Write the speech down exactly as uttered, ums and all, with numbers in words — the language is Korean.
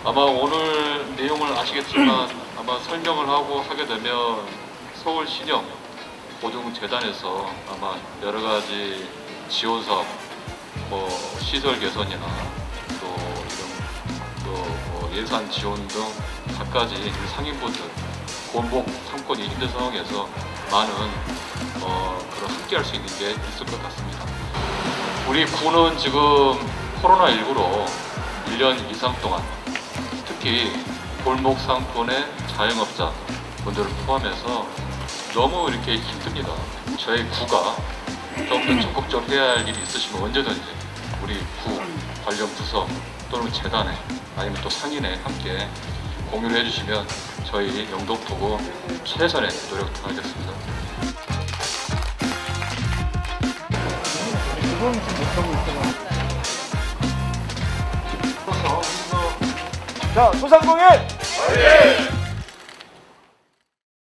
아마 오늘 내용을 아시겠지만 아마 설명을 하고 하게 되면 서울 신형 보증재단에서 아마 여러 가지 지원 사업, 뭐 시설 개선이나 또 이런 또 예산 지원 등 각가지 상인분들 골목 상권이 힘든 상황에서 많은 어, 그런 함께할 수 있는 게 있을 것 같습니다. 우리 구는 지금 코로나십구로 일 년 이상 동안 특히 골목 상권의 자영업자 분들을 포함해서 너무 이렇게 힘듭니다. 저희 구가 좀 더 적극적으로 해야 할 일이 있으시면 언제든지 우리 구 관련 부서 또는 재단에 아니면 또 상인에 함께 공유를 해주시면 저희 영등포구 최선의 노력 다하겠습니다. 자, 소상공인! 화이팅!